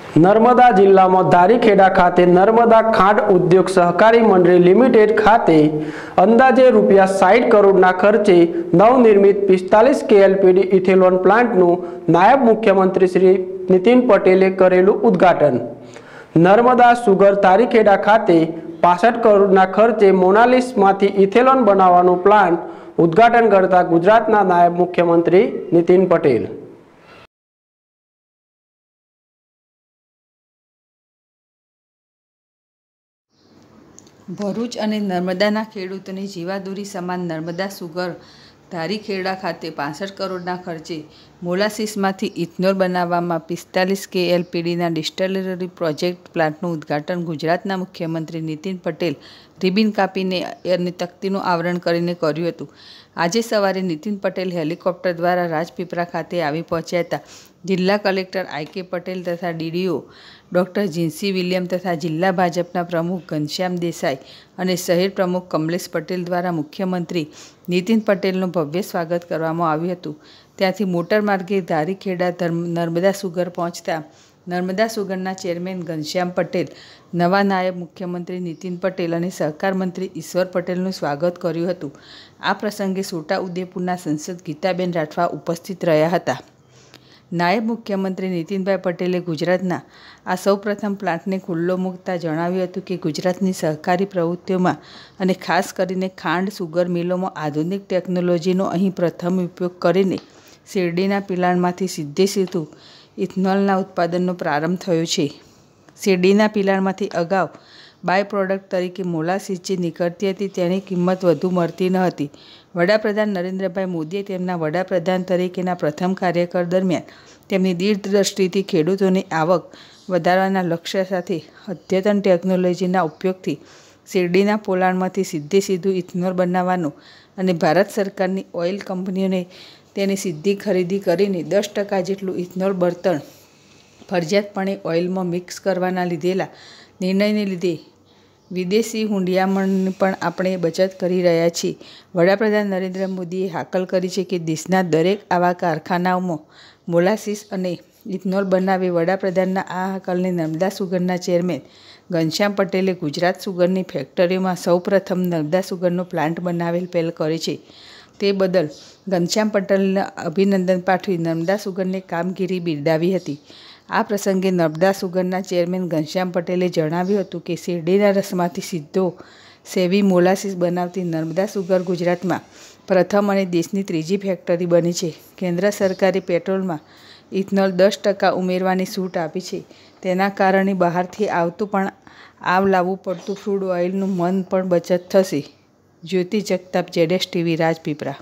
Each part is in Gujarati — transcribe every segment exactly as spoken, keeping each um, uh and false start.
નર્મદા જિલ્લામાં ધારીખેડા ખાતે નર્મદા ખાંડ ઉદ્યોગ સહકારી મંડળી લિમિટેડ ખાતે અંદાજે રૂપિયા સાઠ કરોડના ખર્ચે નવનિર્મિત પિસ્તાલીસ કેએલપીડી ઇથેનોલ પ્લાન્ટનું નાયબ મુખ્યમંત્રી શ્રી નીતિન પટેલે કરેલું ઉદ્ઘાટન। નર્મદા સુગર ધારીખેડા ખાતે પાસઠ કરોડના ખર્ચે મોનાલિસમાંથી ઇથેનોલ બનાવવાનું પ્લાન્ટ ઉદ્ઘાટન કરતા ગુજરાતના નાયબ મુખ્યમંત્રી નીતિન પટેલ। ભરૂચ અને નર્મદાના ખેડૂતોની જીવાદોરી સમાન નર્મદા સુગર ધારીખેડા ખાતે પાસઠ કરોડના ખર્ચે મોલાસીસમાંથી ઇથેનોલ બનાવવામાં પિસ્તાલીસ કેએલપીડીના ડિસ્ટિલરી પ્રોજેક્ટ પ્લાન્ટનું ઉદ્ઘાટન ગુજરાતના મુખ્યમંત્રી નીતિન પટેલ રિબિન કાપીને અને તકતીનું આવરણ કરીને કર્યું હતું। આજે સવારે નીતિન પટેલ હેલિકોપ્ટર દ્વારા રાજપીપળા ખાતે આવી પહોંચ્યા હતા। જિલ્લા કલેક્ટર આઈ કે પટેલ તથા ડીડીઓ ડૉક્ટર જીન્સી વિલિયમ તથા જિલ્લા ભાજપના પ્રમુખ ઘનશ્યામ દેસાઈ અને શહેર પ્રમુખ કમલેશ પટેલ દ્વારા મુખ્યમંત્રી નીતિન પટેલનું ભવ્ય સ્વાગત કરવામાં આવ્યું હતું। ત્યાંથી મોટર માર્ગે ધારીખેડા નર્મદા સુગર પહોંચતા નર્મદા સુગરના ચેરમેન ઘનશ્યામ પટેલ, નવા નાયબ મુખ્યમંત્રી નીતિન પટેલ અને સહકાર મંત્રી ઈશ્વર પટેલનું સ્વાગત કર્યું હતું। આ પ્રસંગે છોટાઉદેપુરના સંસદ ગીતાબેન રાઠવા ઉપસ્થિત રહ્યા હતા। નાયબ મુખ્યમંત્રી નીતિનભાઈ પટેલે ગુજરાતના આ સૌપ્રથમ પ્લાન્ટને ખુલ્લો મૂકતા જણાવ્યું હતું કે ગુજરાતની સહકારી પ્રવૃત્તિઓમાં અને ખાસ કરીને ખાંડ સુગર મિલોમાં આધુનિક ટેકનોલોજીનો અહીં પ્રથમ ઉપયોગ કરીને શેરડીના પિલાણમાંથી સીધે સીધું ઇથેનોલના ઉત્પાદનનો પ્રારંભ થયો છે। શેરડીના પિલાણમાંથી અગાઉ બાય પ્રોડક્ટ તરીકે મોલાસીસ જે નીકળતી હતી તેની કિંમત વધુ મળતી ન હતી। વડાપ્રધાન નરેન્દ્રભાઈ મોદીએ તેમના વડાપ્રધાન તરીકેના પ્રથમ કાર્યકાળ દરમિયાન તેમની દીર્ઘદ્રષ્ટિથી ખેડૂતોની આવક વધારવાના લક્ષ્ય સાથે અદ્યતન ટેકનોલોજીના ઉપયોગથી શેરડીના પોલાણમાંથી સીધે સીધું ઇથેનોલ બનાવવાનું અને ભારત સરકારની ઓઇલ કંપનીઓને તેની સીધી ખરીદી કરીને દસ ટકા જેટલું ઇથેનોલ બળતણ ફરજિયાતપણે ઓઇલમાં મિક્સ કરવાના લીધેલા નિર્ણયને લીધે વિદેશી હુંડિયામણની પણ આપણે બચત કરી રહ્યા છીએ। વડાપ્રધાન નરેન્દ્ર મોદીએ હાકલ કરી છે કે દેશના દરેક આવા કારખાનાઓમાં મોલાસીસ અને ઇથેનોલ બનાવે। વડાપ્રધાનના આ હાકલને નર્મદા સુગરના ચેરમેન ઘનશ્યામ પટેલે ગુજરાત સુગરની ફેક્ટરીઓમાં સૌપ્રથમ નર્મદા સુગરનો પ્લાન્ટ બનાવેલ પહેલ કરી છે તે બદલ ઘનશ્યામ પટેલને અભિનંદન પાઠવી નર્મદા સુગરની કામગીરી બિરદાવી હતી। આ પ્રસંગે નર્મદા સુગરના ચેરમેન ઘનશ્યામ પટેલે જણાવ્યું હતું કે શેરડીના રસમાંથી સીધો સેવી મોલાસીસ બનાવતી નર્મદા સુગર ગુજરાતમાં પ્રથમ અને દેશની ત્રીજી ફેક્ટરી બની છે। કેન્દ્ર સરકારે પેટ્રોલમાં ઇથેનોલ દસ ટકા ઉમેરવાની છૂટ આપી છે, તેના કારણે બહારથી આવતું પણ આવ લાવવું પડતું ક્રૂડ ઓઇલનું મન પણ બચત થશે। જ્યોતિ જગતાપ, જેડેશ ટીવી, રાજપીપળા।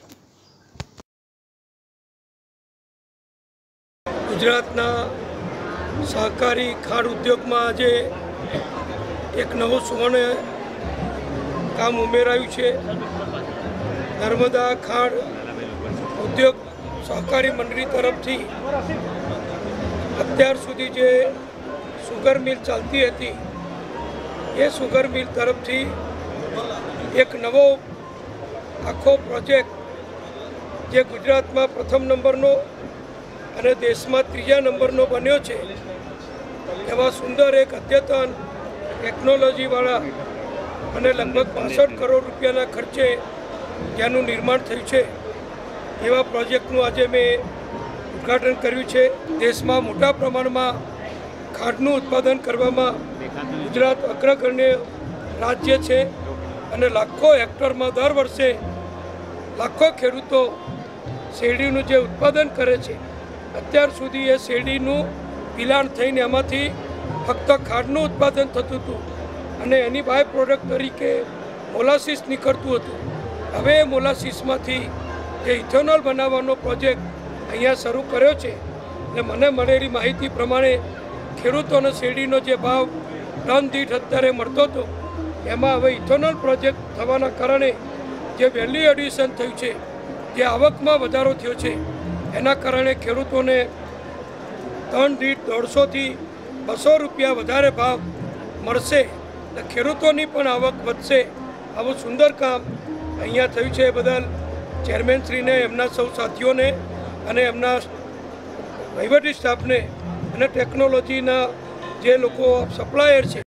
ગુજરાતના સહકારી ખાંડ ઉદ્યોગમાં આજે એક નવું સુવર્ણ કામ ઉમેરાયું છે। નર્મદા ખાંડ ઉદ્યોગ સહકારી મંડળી તરફથી અત્યાર સુધી જે સુગર મિલ ચાલતી હતી એ સુગર મિલ તરફથી એક નવો આખો પ્રોજેક્ટ જે ગુજરાતમાં પ્રથમ નંબરનો અને દેશમાં ત્રીજા નંબરનો બન્યો છે એવા સુંદર એક અદ્યતન ટેકનોલોજીવાળા અને લગભગ પાસઠ કરોડ રૂપિયાના ખર્ચે જેનું નિર્માણ થયું છે એવા પ્રોજેક્ટનું આજે મેં ઉદ્ઘાટન કર્યું છે। દેશમાં મોટા પ્રમાણમાં ખાંડનું ઉત્પાદન કરવામાં ગુજરાત અગ્રગણ્ય રાજ્ય છે અને લાખો હેક્ટરમાં દર વર્ષે લાખો ખેડૂતો શેરડીનું જે ઉત્પાદન કરે છે અત્યાર સુધી એ શેરડીનું પિલાણ થઈને એમાંથી ફક્ત ખાંડનું ઉત્પાદન થતું હતું અને એની બાય પ્રોડક્ટ તરીકે મોલાસીસ નીકળતું હતું। હવે મોલાસીસમાંથી જે ઇથેનોલ બનાવવાનો પ્રોજેક્ટ અહીંયા શરૂ કર્યો છે એટલે મને મળેલી માહિતી પ્રમાણે ખેડૂતોને શેરડીનો જે ભાવ ટન દીઠ અત્યારે મળતો હતો એમાં હવે ઇથેનોલ પ્રોજેક્ટ થવાના કારણે જે વેલ્યુ એડિશન થયું છે, જે આવકમાં વધારો થયો છે એના કારણે ખેડૂતોને ટન દીઠ દોઢસોથી બસો રૂપિયા વધારે ભાવ મળશે અને ખેડૂતોની પણ આવક વધશે। આવું સુંદર કામ અહીંયા થયું છે એ બદલ ચેરમેનશ્રીને, એમના સૌ સાથીઓને અને એમના વહીવટી સ્ટાફને અને ટેકનોલોજીના જે લોકો સપ્લાયર છે